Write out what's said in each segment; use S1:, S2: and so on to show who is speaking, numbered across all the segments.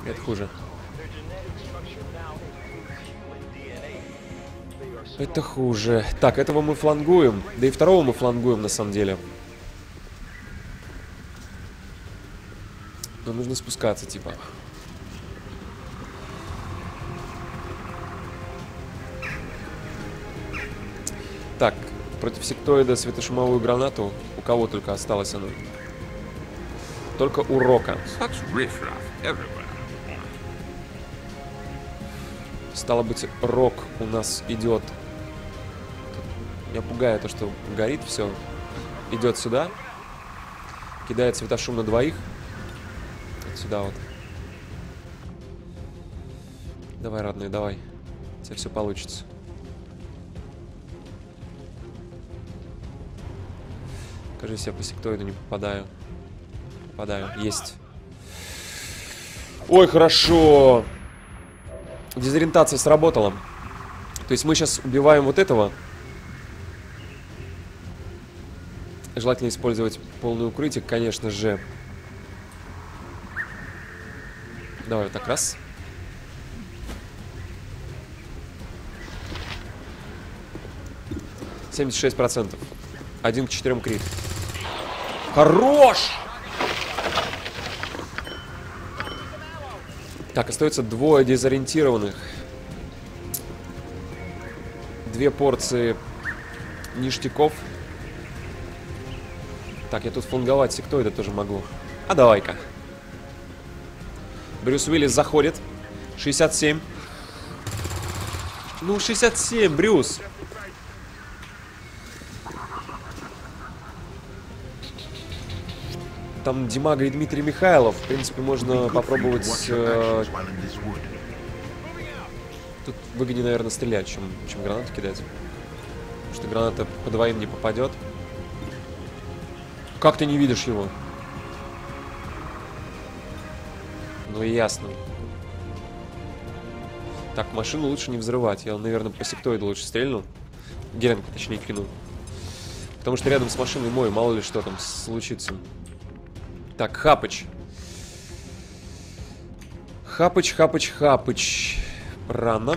S1: Это хуже. Это хуже. Так, этого мы флангуем. Да и второго мы флангуем, на самом деле. Но нужно спускаться, типа. Так, против сектоида светошумовую гранату. У кого только осталось она? Только у Рока. Стало быть, Рок у нас идет. Меня пугает то, что горит все. Идет сюда. Кидает светошум на двоих. Вот сюда вот. Давай, родной, давай. У тебя все получится. Кажется, я по сектоиду не попадаю. Попадаю. Есть. Ой, хорошо. Дезориентация сработала. То есть мы сейчас убиваем вот этого. Желательно использовать полное укрытие, конечно же. Давай вот так раз. %. 1 к 4 крит. Хорош! Так, остается двое дезориентированных. 2 порции ништяков. Так, я тут фланговать сектоида тоже могу. А давай-ка. Брюс Уиллис заходит. 67. Ну, 67, Брюс. Там Димага и Дмитрий Михайлов. В принципе, можно попробовать... Тут выгоднее, наверное, стрелять, чем гранату кидать. Потому что граната по двоим не попадет. Как ты не видишь его? Ну, ясно. Так, машину лучше не взрывать. Я, наверное, по сектоиду лучше стрельну. Геренко, точнее, кину. Потому что рядом с машиной мой, мало ли что там случится. Так, Хапыч. Хапыч, Хапыч, Хапыч. Рано.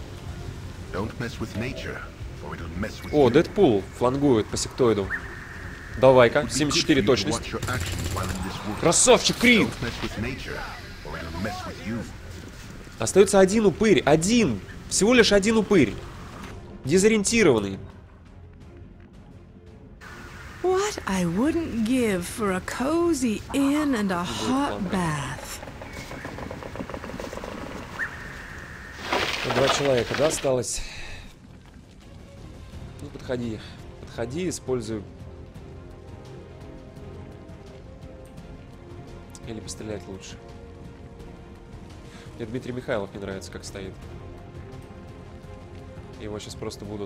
S1: О, Дэдпул флангует по сектоиду. Давай-ка, 74 точность. Красавчик, Крид! Остается один упырь. Один. Всего лишь один упырь. Дезориентированный.
S2: What I wouldn't give for a cozy inn and a hot bath.
S1: 2 человека, да, осталось? Ну, подходи. Подходи, используй. Или пострелять лучше. Мне Дмитрий Михайлов не нравится, как стоит. Его сейчас просто будут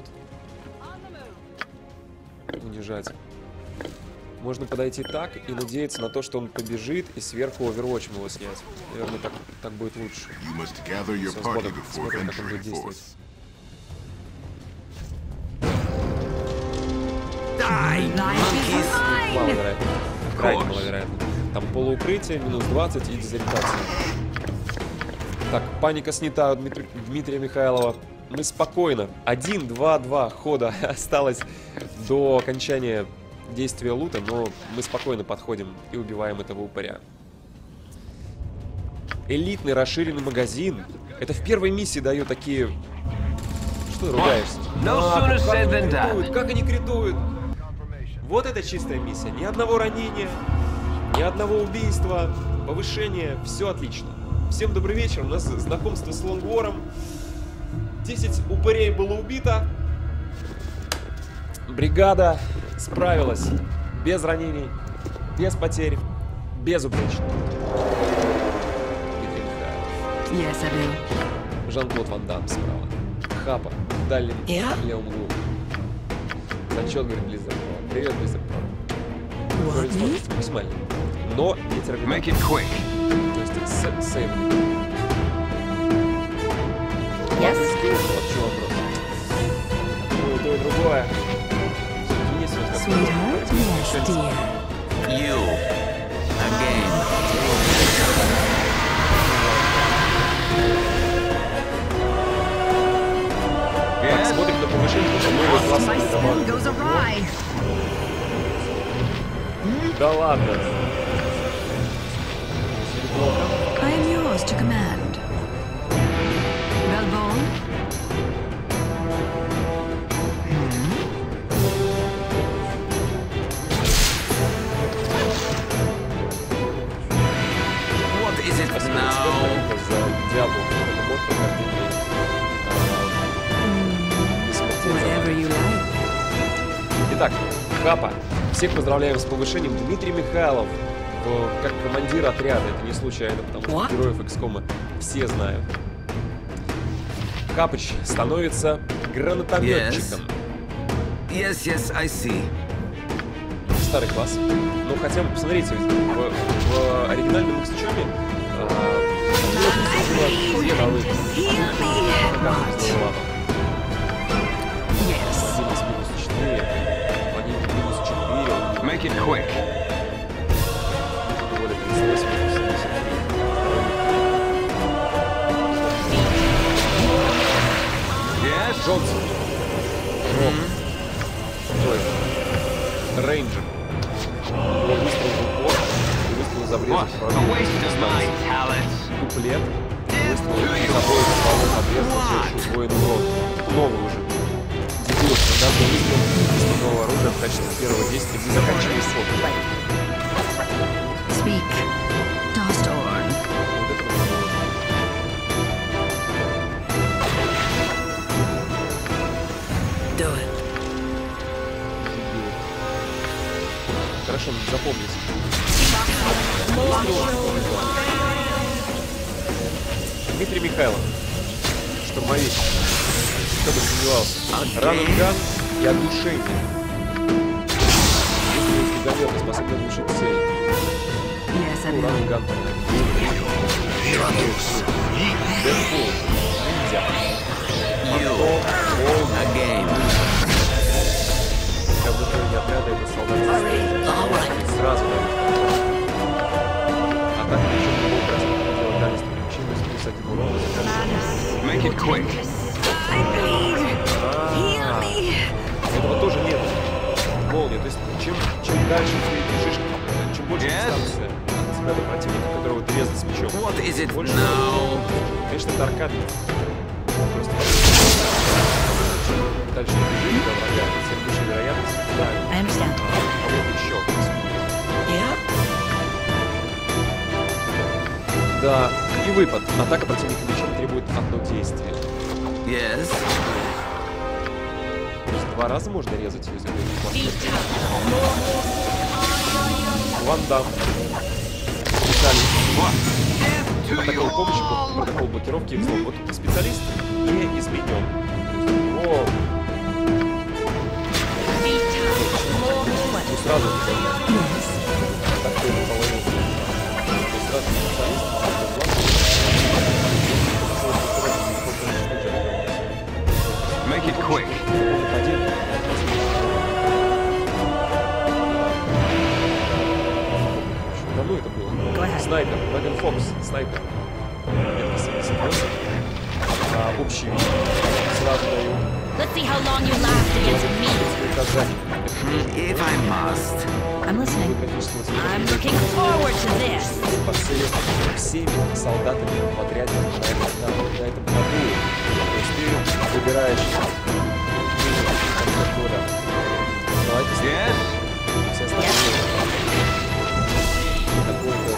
S1: унижать. Можно подойти так и надеяться на то, что он побежит, и сверху овервотчем его снять. Наверное, так будет лучше. Все, смотрим, как он будет действовать. Маловероятно. Крайне маловероятно. Там полуукрытие, минус 20 и дезориентация. Так, паника снята у Дмитрия Михайлова. Мы спокойно. 1-2-2 хода осталось до окончания действия лута, но мы спокойно подходим и убиваем этого упыря. Элитный расширенный магазин. Это в первой миссии дают такие... Что ты ругаешься? Как они критуют? Вот это чистая миссия. Ни одного ранения, ни одного убийства, повышение. Все отлично. Всем добрый вечер. У нас знакомство с Лонгвором. 10 упырей было убито. Бригада справилась без ранений, без потерь, безупречно. Дмитрий Михайлов. Жан-Клод Ван Дамм справа. Хапа в дальнем левом углу. Зачет, говорит, Близзард. Привет, Близзард. Максимально. Но не терминал. То есть сейв.
S2: Yes.
S1: Вот чего вопрос. И то, и другое.
S2: Sweetheart, yes, dear.
S3: You again.
S1: машинку, новый классный добавлен. Да ладно.
S2: I am yours to command. Valbon?
S3: What is it
S1: Спасибо
S3: now?
S1: экспертам за диалог. Это мод прохождения.
S2: Whatever you like.
S1: Итак, Хапа. Всех поздравляем с повышением. Дмитрий Михайлов как командир отряда. Это не случайно, потому что героев XCOM все знают. Хапыч становится гранатометчиком.
S3: Yes, I see.
S1: Старый класс. Ну, хотя бы посмотрите, в оригинальном XCOM
S3: Make it quick. Yes.
S1: Джонсон. Рейнджер. Выстрел в упор. Выстрел из обреза. Дуплет. Выстрел из обоих стволов обреза. Заживший воин урон. Новый уже. Дебют. Стандартный выстрел из нового оружия в качестве первого действия не заканчивая ход.
S2: Speak. Dostorn. Do it.
S1: Хорошо, запомните. Дмитрий Михайлов. Штурмовик. Кто бы сомневался. Раненган и оглушение. Если гигамета способны оглушить цель.
S2: Yes, I
S1: Ну,
S2: know.
S1: Раненган, понятно. Дэдпул. Ниндзя.
S3: Again.
S1: Обнажение отряда — это солдаты. Сразу дают. А так еще не могут развить дальность приключения, плюс 1 урон за каждый.
S3: Make it quick.
S1: Этого тоже нет. Молния. То есть чем дальше ты бежишь, чем больше дистанция от тебя до противника, которого ты резал с мечом.
S3: What is it
S1: Больше
S3: now?
S1: Конечно, это аркада. Просто дальше ты бежишь до врага, тем выше вероятность. Да.
S2: I understand.
S1: Кого-то еще.
S2: Yeah?
S1: Да. И выпад. Атака противника мечом требует одно действие.
S3: Yes.
S1: То есть 2 раза можно резать ее за Ван Дам. Специалист. Протокол помощи, протокол блокировки и взлом. Вот специалист не изменен. О! Ну сразу такой половину. То есть сразу специалист.
S3: Make it quick.
S1: Давно это было. Снайпер, Меган Фокс, снайпер. Это 78. Общий вид. Сразу даю.
S4: Let's see how long you last against me.
S3: If I must.
S4: I'm listening. I'm looking forward to this.
S1: Поцелив всеми солдатами в отряде на этом ходу. То есть ты выбираешь года. Давайте
S3: Yes.
S1: все остальные. Какой-то...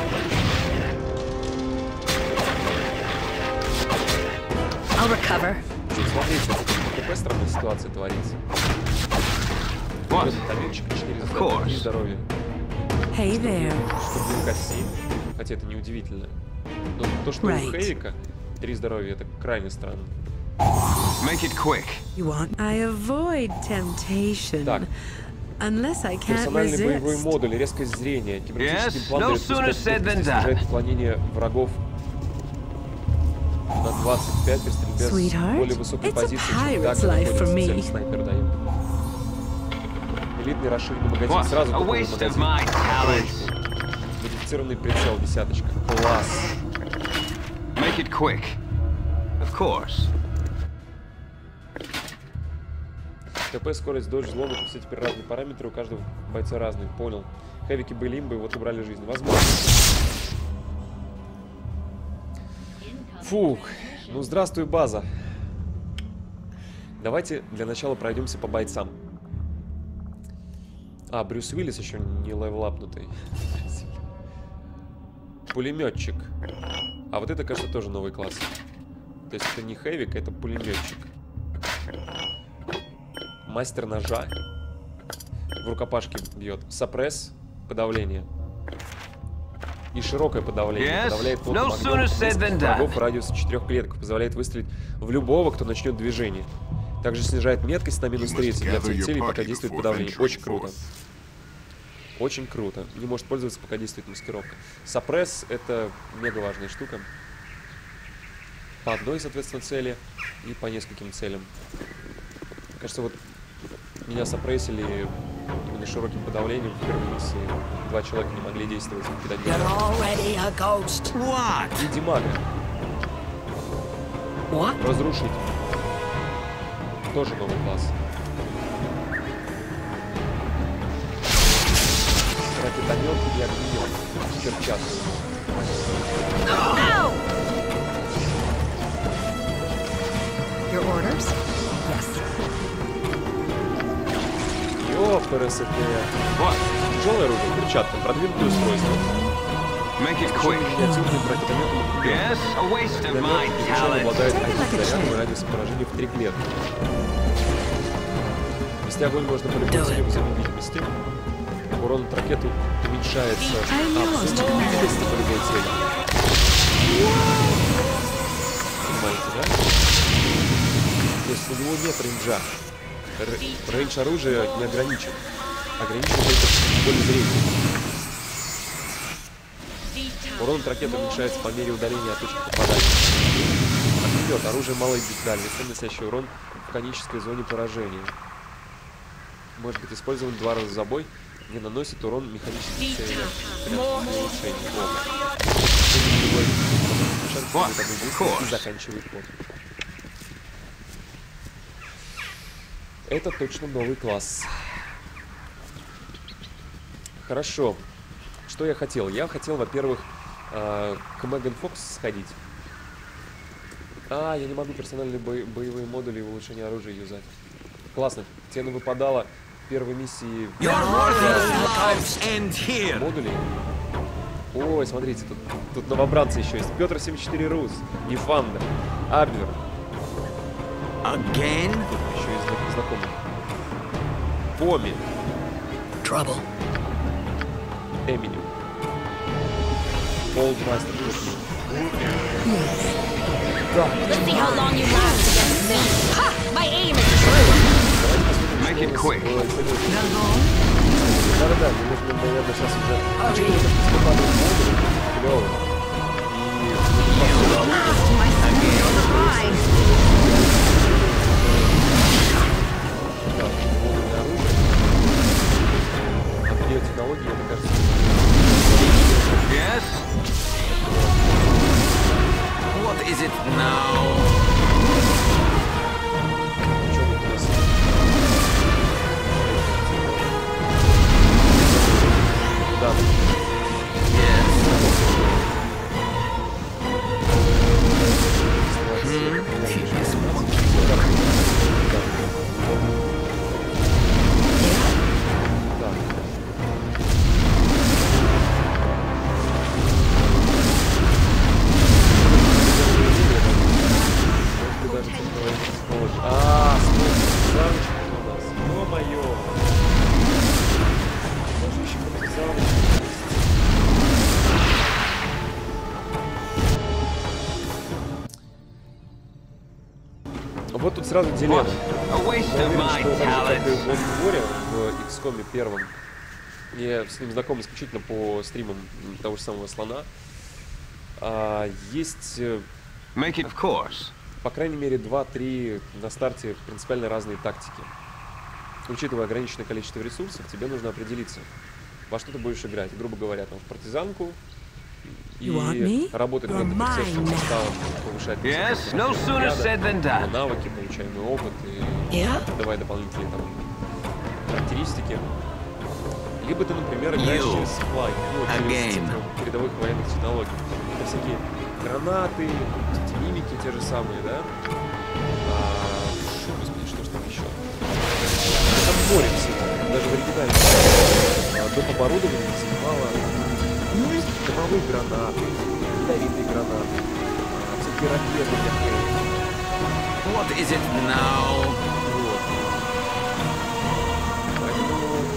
S4: I'll recover.
S1: Смотрите, какая странная ситуация творится.
S3: What?
S1: Гранатометчик, 4
S3: course.
S1: здоровья.
S2: Hey there.
S1: Штурмовика 7, хотя это неудивительно. Но то, что у Хейвика 3 здоровья, это крайне странно.
S3: Make it quick.
S2: You want? I avoid temptation.
S1: Так.
S2: Unless I can't
S1: Персональный боевой
S2: resist.
S1: модуль, резкое зрение, кибернетический
S3: Yes,
S1: план
S3: no
S1: дает
S3: sooner
S1: успешность,
S3: said than
S1: снижает
S3: done.
S1: отклонение врагов на 25 при стрельбе с
S2: Sweetheart,
S1: более высокой
S2: it's a
S1: позиции, чем
S2: pirate's
S1: так
S2: life for
S1: находится
S2: me.
S1: цель, снайпер дает. Элитный расширенный магазин,
S3: What?
S1: сразу
S3: A
S1: такой
S3: waste of
S1: магазин.
S3: my talents.
S1: Модифицированный прицел, 10. Класс.
S3: Make it quick. Of course.
S1: ТП, скорость, додж, взлом, это все теперь разные параметры, у каждого бойца разные. Понял. Хэвики были имбы, вот убрали жизнь. Возможно. Фух. Ну, здравствуй, база. Давайте для начала пройдемся по бойцам. А, Брюс Уиллис еще не левелапнутый. Пулеметчик. А вот это, кажется, тоже новый класс. То есть это не хэвик, это пулеметчик. Мастер ножа. В рукопашке бьет. Сапресс. Подавление. И широкое подавление. Подавляет плотным огнем врагов в радиусе 4 клеток. Позволяет выстрелить в любого, кто начнет движение. Также снижает меткость на минус 30 для всех целей, пока действует подавление. Очень круто. Очень круто. Не может пользоваться, пока действует маскировка. Сапресс — это мега важная штука. По одной, соответственно, цели и по нескольким целям. Кажется, вот меня сапрессили именно широким подавлением в первой миссии. 2 человека не могли действовать, кидать гранаты. И Димага. Разрушитель. Тоже новый класс. Ракетомет и огнемет. Перчатки.
S4: Your orders? Yes.
S1: Ёпрст. Тяжелое оружие, перчатка, продвинутое устройство.
S3: Make it quick.
S1: Миниатюрным ракетометом.
S3: Yes, a waste of my talent.
S1: Обладает зарядом и радиусом поражения в 3 клетки. Вести огонь можно по любой цели в зоне видимости. Урон от ракеты уменьшается абсолютно по любой цели. Понимаете, да? То есть у него нет рейнджа. Рейндж оружия не ограничен. Ограничен только в поле зрения. Урон от ракеты уменьшается по мере удаления от точки попадания. Огнемет. Оружие малой дальности, наносящее урон в конической зоне поражения. Может быть использован 2 раза за бой. Не наносит урон механическим целям. И заканчивает ход. Это точно новый класс. Хорошо. Что я хотел? Я хотел, во-первых, к Меган Фокс сходить. Я не могу персональные боевые модули и улучшение оружия юзать. Классно. Тебе выпадало в первой миссии модулей. Ой, смотрите, тут новобранцы еще есть. Петр 74 Рус, Нефанда, Абвер.
S3: Again?
S1: Еще есть знакомый. Поми.
S5: Trouble.
S1: Эминем. Олдмастер.
S4: Let's see how long you last against me. Ha! My aim is true.
S3: Make it quick.
S1: Да-да-да, мне нужно, наверное, сейчас уже... Клёво. От биотехнологии, это кажется...
S3: Yes? What is it now?
S1: Да. Вот тут сразу дилемма. Я уверен, что так как и в Лонгворе, в XCOM первом, я с ним знаком исключительно по стримам того же самого Слона, есть, по крайней мере, 2-3 на старте принципиально разные тактики. Учитывая ограниченное количество ресурсов, тебе нужно определиться, во что ты будешь играть. Грубо говоря, там, в партизанку, И работать над офицерским составом, повышать навыки, получаемый опыт и давай дополнительные там характеристики. Либо ты, например, играешь через supply, через передовых военных технологий. Это всякие гранаты, мимики те же самые, да? Господи, что ж там еще? Это море всего, даже в оригинале. Доп. Оборудования снимало дымовые гранаты, ядовитые гранаты, всякие ракеты для хейта.
S3: What is it now?
S1: Вот. Поэтому...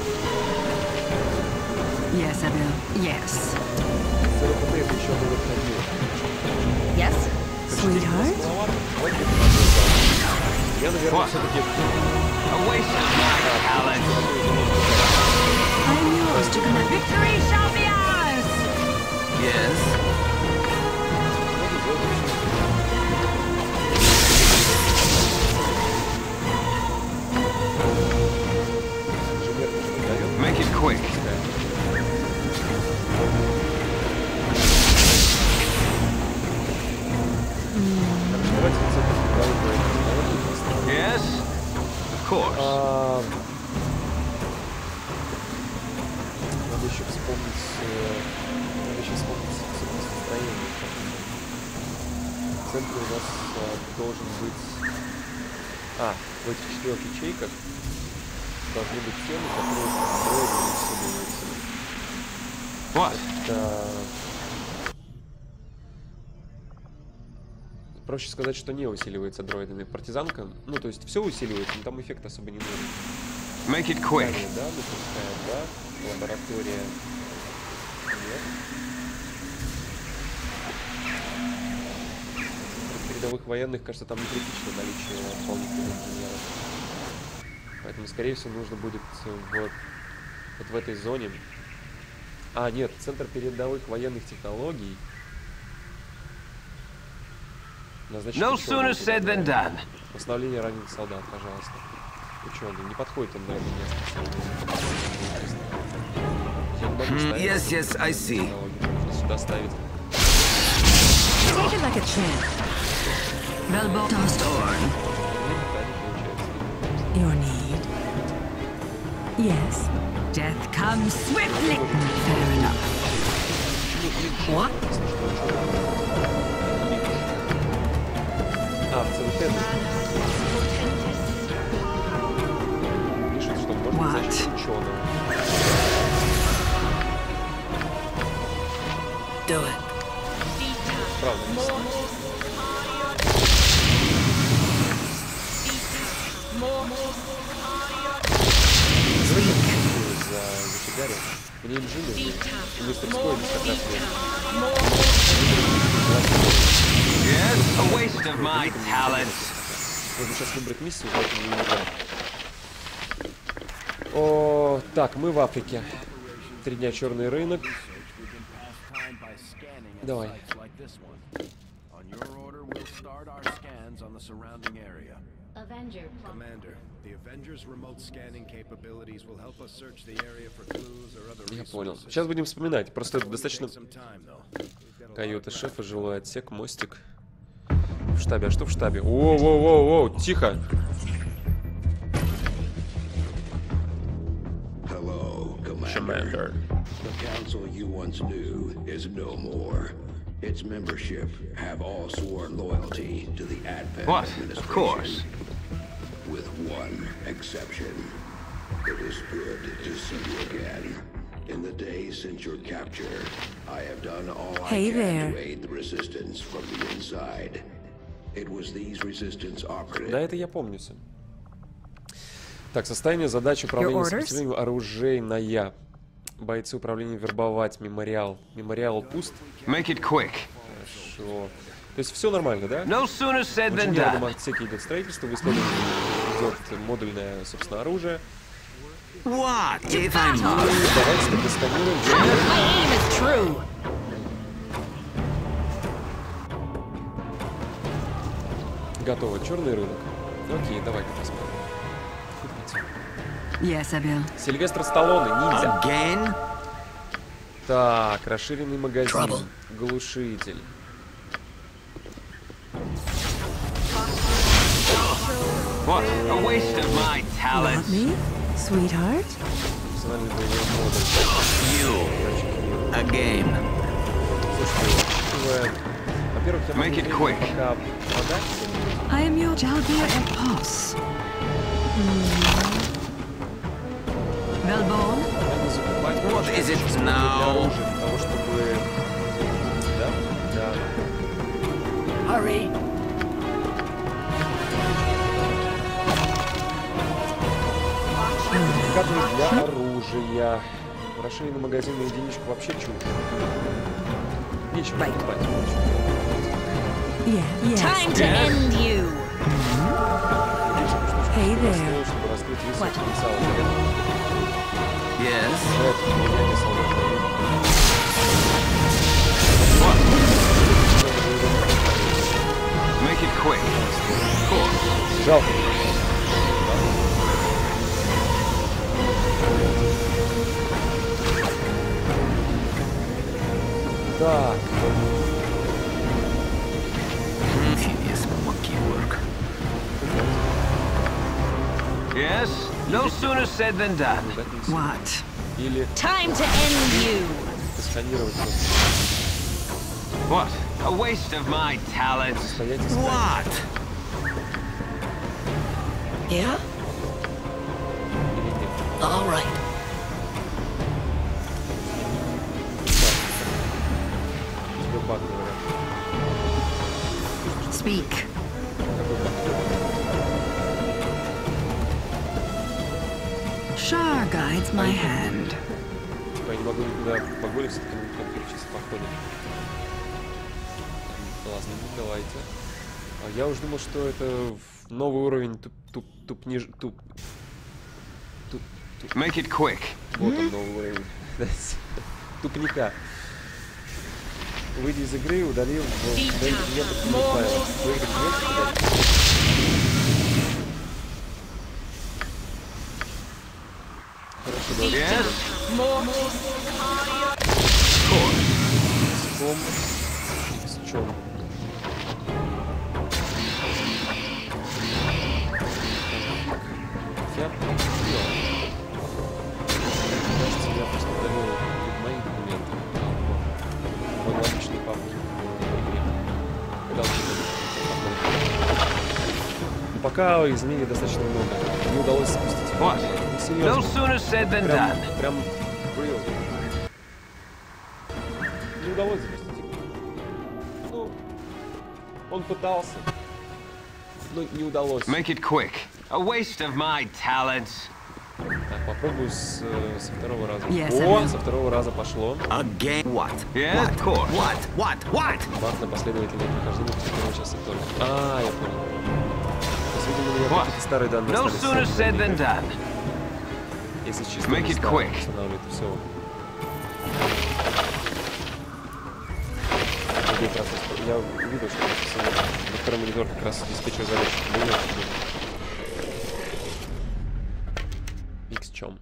S2: Yes, I will. Yes.
S1: ЦРПТ это еще было ходил.
S4: Yes?
S2: Sweetheart?
S1: Я, наверное, все-таки...
S3: A waste of my talent.
S2: I'm yours to command. Victory shall be ours!
S3: Yes. Make it quick. Yes, of course.
S1: Надо еще вспомнить состояние. В центре у нас должен быть... в этих 4 ячейках должны быть темы, которые усиливаются.
S3: What?
S1: Это... Проще сказать, что не усиливается дроидами. Партизанка, ну то есть все усиливается, но там эффект особо не нужен.
S3: Make it quick.
S1: Да, допускает, да. Лаборатория. Нет. При передовых военных, кажется, там не критично наличие дополнительных инженеров. Поэтому, скорее всего, нужно будет вот в этой зоне. Нет, центр передовых военных технологий.
S3: No sooner said than done.
S1: Восстановление раненых солдат, пожалуйста. Ученый, не подходит он на это место.
S3: Yes, I see.
S1: Нужно сюда ставить.
S2: Take it like a champ. Velbostorn. Your need. Yes. Death comes swiftly. Fair enough. What?
S1: В ЦВТ пишет, что можно назначить ученого.
S2: Do it.
S1: Правда, не зафигарил. Мне инженер. И мастерской здесь как раз нет.
S3: Yes, a waste of my talent.
S1: Нужно сейчас выбрать миссию, поэтому не играем. О, так, мы в Африке. 3 дня черный рынок. Давай.
S4: Avenger.
S5: Commander, the Avengers' remote scanning capabilities will help us search the area for clues or other
S1: Я понял. Сейчас будем вспоминать. Просто это достаточно... Каюта шефа, жилой отсек, мостик. В штабе. А что в штабе? Воу-воу-воу-воу, тихо.
S6: Hello, Commander. The council you once knew is no more. Its membership have all sworn loyalty to the Advent administration.
S3: Of course.
S6: With one exception. It is good to see you again. In the days since your capture, I have done all I can to aid the resistance from the inside. It was these resistance operatives.
S1: Да, это я помню. Так, состояние задачи управления сопротивлением оружейная. Бойцы управления вербовать. Мемориал. Мемориал пуст.
S3: Make it quick.
S1: Хорошо. То есть все нормально, да?
S3: No sooner said
S1: В
S3: than
S1: инженерном
S3: done.
S1: отсеке идет строительство, в исходе идет модульное, собственно, оружие.
S3: What if I'm
S1: Давайте тогда сканируем.
S4: My aim is true.
S1: Готово. Черный рынок. Окей, давайте посмотрим.
S2: Yes, I will.
S1: Сильвестр Сталлоне, ниндзя.
S3: again?
S1: Так, расширенный магазин. Глушитель.
S3: What a waste of my talent.
S2: Want me, sweetheart?
S1: Персональный боевой модуль.
S7: You. A game.
S1: Слушайте, учитывая... Во-первых, я могу
S3: Make it
S1: временно
S3: quick.
S1: пока продать.
S2: I am your Jalbir Epos. Velbon?
S1: Я не закупать
S7: What is it
S1: для
S7: now?
S1: оружия, для того, чтобы... Да? Да.
S7: Hurry.
S1: Кадры для оружия. Расширенный магазин на единичку вообще чушь. Нечего покупать.
S2: Yes.
S4: Time to end you.
S2: Hey there.
S1: Чтобы раскрыть весь
S4: What?
S1: потенциал.
S7: Yes.
S1: Это меня не солдат.
S3: Make it quick.
S1: Жалко. Так.
S7: Tedious monkey work.
S3: Yes? No sooner said than done.
S2: What?
S1: Или
S4: Time to end you.
S1: сканировать.
S3: What a waste of my talent.
S1: Стоять и сканировать.
S7: What?
S2: Yeah?
S1: Или нет.
S7: All right.
S1: Тебе баг говорят.
S2: Speak.
S1: Какой баг?
S2: Shar guides my hand.
S1: Типа я не могу никуда погулять, все-таки на компьютер чисто походит. Ладно, ну давайте. А я уж думал, что это новый уровень
S3: Make it quick.
S1: Вот он, новый уровень. Тупника. Выйди из игры и удали в метод файла. Выиграть метод, Хорошо, да.
S3: Yes?
S1: Ском. С чем? Я кажется, я просто удалил мои документы в аналогичной папке. Когда он пока изменений достаточно много. Не удалось спустить.
S3: What?
S1: Ну,
S3: No
S1: серьезно.
S3: sooner said than done.
S1: Прям real. Не удалось запустить игру. Ну, он пытался, но не удалось.
S3: Make it quick. A waste of my talent.
S1: Так, попробую со второго раза.
S2: Yes,
S1: О,
S2: I
S1: со второго раза пошло.
S7: A game. What?
S3: Yeah, of course.
S7: What?
S1: Баг на последовательное прохождение после первого часа только. А, я понял. То есть, видимо, у меня
S3: What?
S1: какие-то старые данные
S3: No
S1: остались.
S3: sooner said than done.
S1: Если чисто
S3: Make it quick.
S1: устанавливает, все. Я увидел, что на втором монитор как раз диспетчер задач. X чем?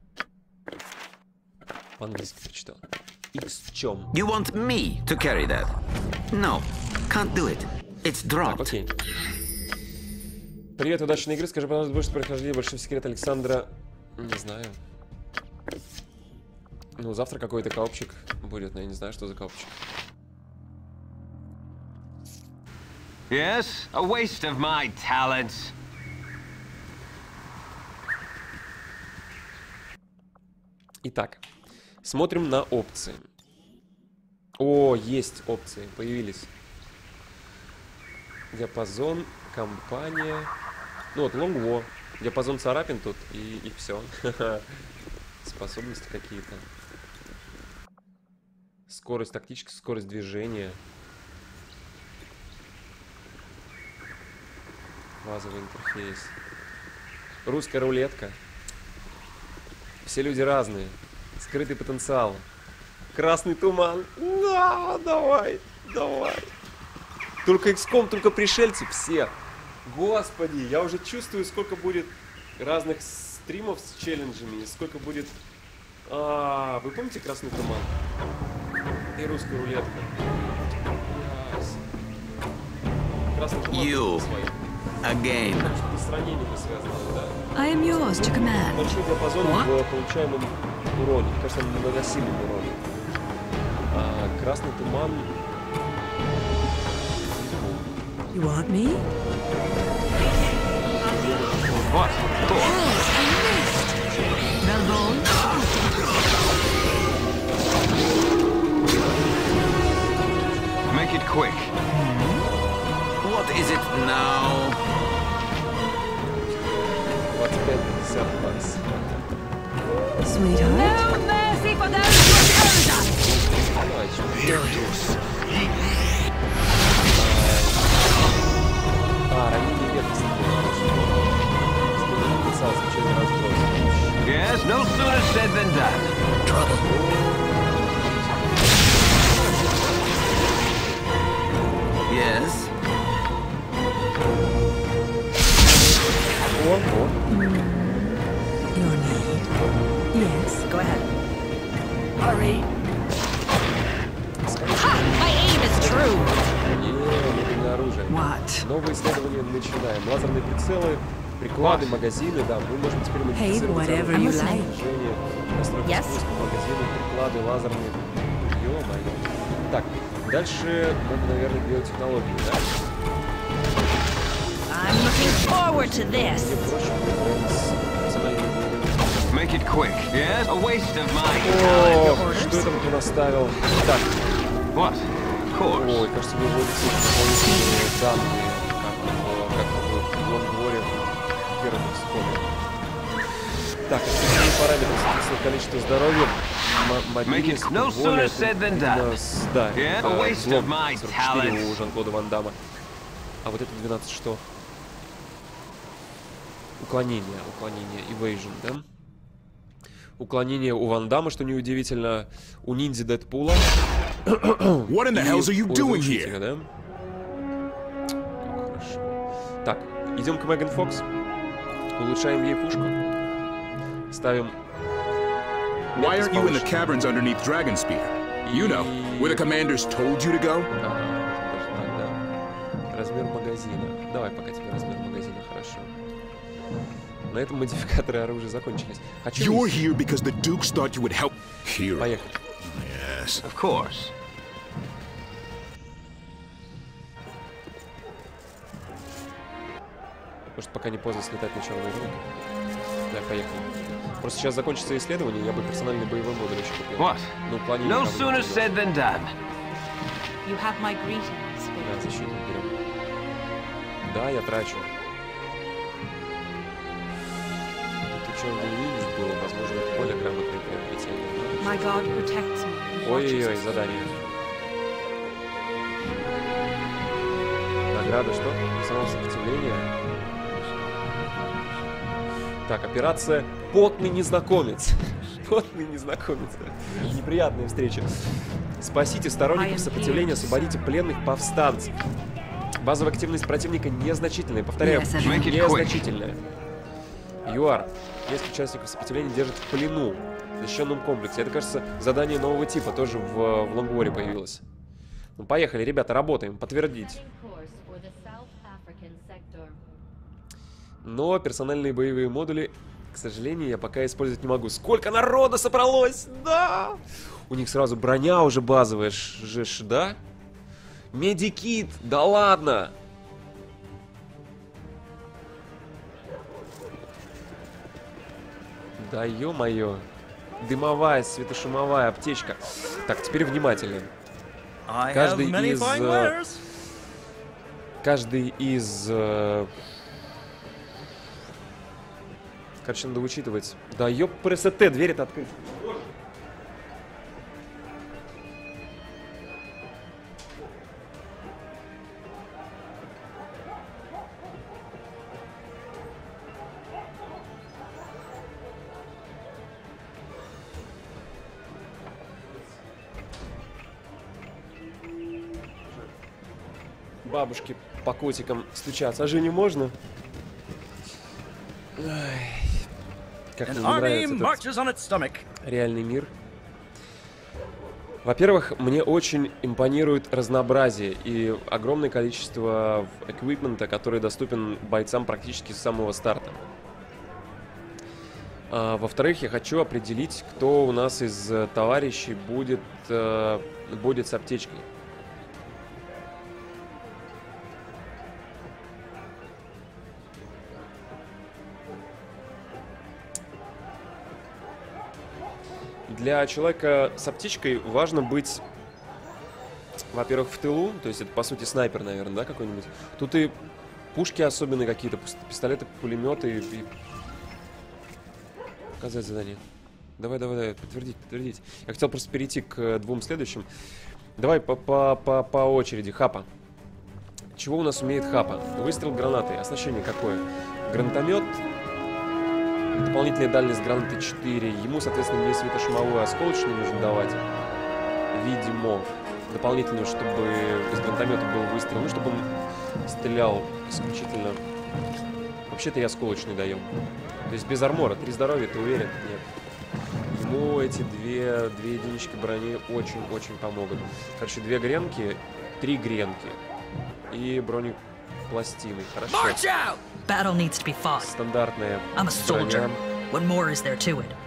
S1: По-английски прочитал. X чем?
S7: You want me to carry that? No, can't do it. It's
S1: Так,
S7: dropped.
S1: окей. Привет, удачной игры. Скажи, пожалуйста, больше прохождения большой секрет Александра. Не знаю. Ну, завтра какой-то коопчик будет, но я не знаю, что за коопчик.
S3: Yes? A waste of my talent.
S1: Итак, смотрим на опции. О, есть опции, появились. Диапазон, компания. Ну вот, лонгво. Диапазон царапин тут и все. Способности какие-то. Скорость тактическая, скорость движения. Базовый интерфейс. Русская рулетка. Все люди разные. Скрытый потенциал. Красный туман. Да, давай. Только XCOM, только пришельцы все. Господи, я уже чувствую, сколько будет разных стримов с челленджами, сколько будет Вы помните красный туман? И русская рулетка. Красный туман.
S7: You again.
S1: С ранениями связано, да?
S2: I am yours to command.
S1: Большой диапазон в получаемом уроне. Кажется, наносимом уроне. Красный туман.
S2: You want me?
S3: What? Cool. Make it quick.
S7: What is it now?
S1: 25-50 баксов.
S2: Sweetheart?
S4: No mercy for those who oppose us!
S1: Ранение ветки.
S3: Yes, no sooner said than done.
S7: Yes.
S2: Your need. Yes, go ahead.
S4: Hurry! Ha! My aim is true!
S1: Оружие.
S2: What?
S1: Новые исследования начинаем. Лазерные прицелы, приклады, магазины. Да, мы можем теперь модифицировать
S2: whatever
S1: оружие.
S2: you like.
S1: Движение, настройки спуска, магазины, приклады, лазерные. Ё-моё. Так, дальше надо, наверное, биотехнологии, да?
S4: I'm looking forward to this!
S1: Мне проще выбрать национальные боевые.
S3: Make it quick. Yes, a waste of my
S1: О,
S3: talent.
S1: что это вот он оставил? Так,
S3: What? Of course.
S1: ой, кажется, мне вводятся дополнительные данные, как в лонгворе в первом экспоне. Так, основные параметры, соответственно, количество здоровья, мобильность,
S3: no
S1: воля,
S3: sooner said than done.
S1: да,
S3: Yeah, a waste of my
S1: 44
S3: talent.
S1: у Жан-Клода Ван Дамма. А вот это 12 что? Уклонение, evasion, да? Уклонение у Ван Дамма, что неудивительно, у ниндзя Дэдпула.
S8: What in the hell are you doing
S1: here?
S8: here?
S1: Да? Хорошо. Так, идем к Меган Фокс. Улучшаем ей пушку. Ставим...
S8: Why aren't you in the caverns underneath Dragon Spear? You know, where the commanders told you to go?
S1: Даже так, да. Размер магазина. Давай пока тебе размер магазина, хорошо. На этом модификаторы оружия закончились. Хочу
S8: You're here because the Dukes thought you would help. Here.
S1: Поехали.
S8: Yes.
S3: Of course.
S1: Может, пока не поздно слетать на черный рынок. Да, поехали. Просто сейчас закончится исследование, я бы персональный боевой модуль еще купил.
S3: What?
S1: Ну, уклонение.
S3: No
S1: правда,
S3: sooner
S1: не
S3: said than done.
S4: You have my greetings,
S1: Да, защитник берем. Да, я трачу. Тут черный юнит был, возможно, более грамотное приобретение.
S4: My God protects me.
S1: Ой-ой-ой, задание. Награда что? Самого сопротивления. Так, операция «Потный незнакомец». Потный незнакомец. Неприятная встреча. Спасите сторонников сопротивления, освободите пленных повстанцев. Базовая активность противника незначительная. Повторяю, незначительная. ЮАР. Несколько участников сопротивления держат в плену в защищенном комплексе. Это, кажется, задание нового типа. Тоже в лонгворе появилось. Ну, поехали, ребята, работаем. Подтвердить. Но персональные боевые модули, к сожалению, я пока использовать не могу. Сколько народа собралось! Да! У них сразу броня уже базовая, да? Медикит! Да ладно! Да ё-моё. Дымовая, светошумовая аптечка. Так, теперь внимательно. Каждый из... Короче, надо учитывать. Да ёпрст, дверь-то открыта. Бабушки по котикам стучатся. А Жене можно? Ай. Как мне не нравится этот Реальный мир. Во-первых, мне очень импонирует разнообразие и огромное количество эквипмента, который доступен бойцам практически с самого старта. Во-вторых, я хочу определить, кто у нас из товарищей будет с аптечкой. Для человека с аптечкой важно быть, во-первых, в тылу, то есть это, по сути, снайпер, наверное, да, какой-нибудь. Тут и пушки особенные какие-то, пистолеты, пулеметы и... Показать задание. Давай, подтвердить. Я хотел просто перейти к двум следующим. Давай по очереди. Хапа. Чего у нас умеет Хапа? Выстрел гранатой. Оснащение какое? Гранатомет. Дополнительная дальность гранаты 4. Ему, соответственно, не светошумовую, а осколочную нужно давать. Видимо. Дополнительную, чтобы из гранатомета был выстрел. Ну, чтобы он стрелял исключительно... Вообще-то и осколочный даем. То есть без армора. 3 здоровья, ты уверен? Нет. Ему эти две единички брони очень-очень помогут. Короче, 2 гренки, 3 гренки. И бронепластины. Хорошо.
S9: Battle needs to be fought.
S1: Стандартная
S9: I'm a soldier.
S1: броня.
S9: What more is there to it?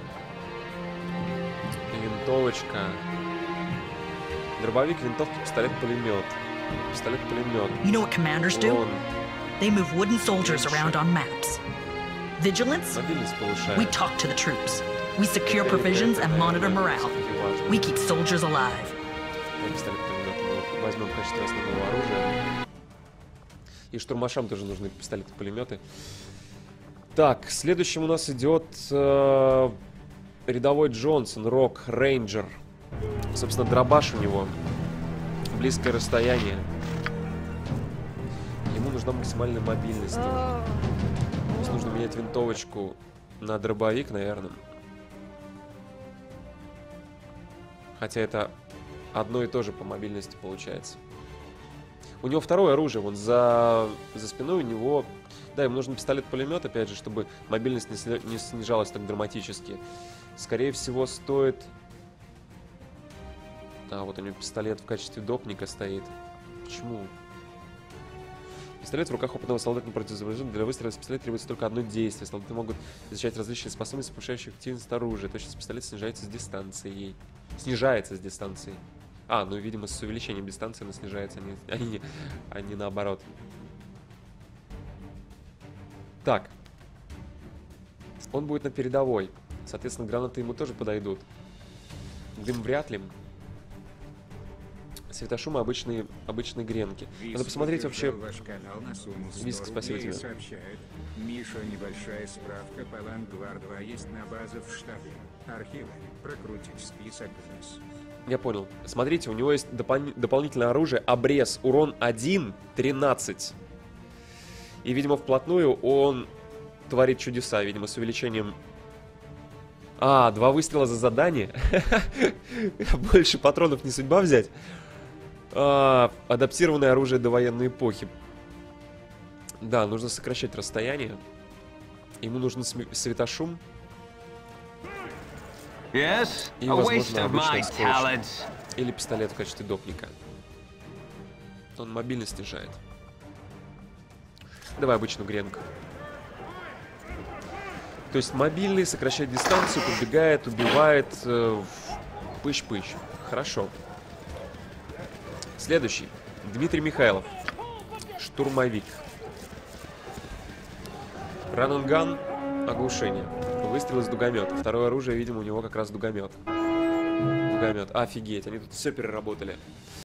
S1: Винтовочка. Дробовик, винтовка, пистолет-пулемет. Пистолет-пулемет.
S9: You know what commanders do? They move wooden soldiers around on maps. Vigilance? We talk to the troops. We secure provisions and monitor morale. We keep soldiers alive.
S1: Возьмем в качестве основного оружия. И штурмашам тоже нужны пистолеты-пулеметы. Так, следующим у нас идет рядовой Джонсон, Рок, Рейнджер. Собственно, дробаш у него. Близкое расстояние. Ему нужна максимальная мобильность. То есть нужно менять винтовочку на дробовик, наверное. Хотя это одно и то же по мобильности получается. У него второе оружие, вон за спиной у него... Да, ему нужен пистолет-пулемет, опять же, чтобы мобильность не снижалась так драматически. Скорее всего, стоит... А, вот у него пистолет в качестве допника стоит. Почему? Пистолет в руках опытного солдата не противозабражен. Для выстрела из пистолета требуется только одно действие. Солдаты могут изучать различные способности, повышающие эффективность оружия. Точность пистолета снижается с дистанцией. Снижается с дистанцией. А, ну, видимо, с увеличением дистанции она снижается, а не наоборот. Так. Он будет на передовой. Соответственно, гранаты ему тоже подойдут. Дым вряд ли. Светошумы обычные гренки. Надо посмотреть вообще... Виск, спасибо тебе.
S10: Миша, небольшая справка по Лангвар 2 есть на базе в штабе. Архивы. Прокрутить список вниз.
S1: Я понял. Смотрите, у него есть дополнительное оружие. Обрез. Урон 1, 13. И, видимо, вплотную он творит чудеса. Видимо, с увеличением... А, 2 выстрела за задание? Больше патронов не судьба взять? Адаптированное оружие до военной эпохи. Да, нужно сокращать расстояние. Ему нужен светошум. И, возможно, обычный осколочный. Или пистолет в качестве допника. Он мобильность снижает. Давай обычную гренку. То есть мобильный сокращает дистанцию, подбегает, убивает. Пыщ-пыщ. Хорошо. Следующий. Дмитрий Михайлов. Штурмовик. Рананган. Оглушение. Выстрел из дугомета. Второе оружие, видимо, у него как раз дугомет. Офигеть, они тут все переработали.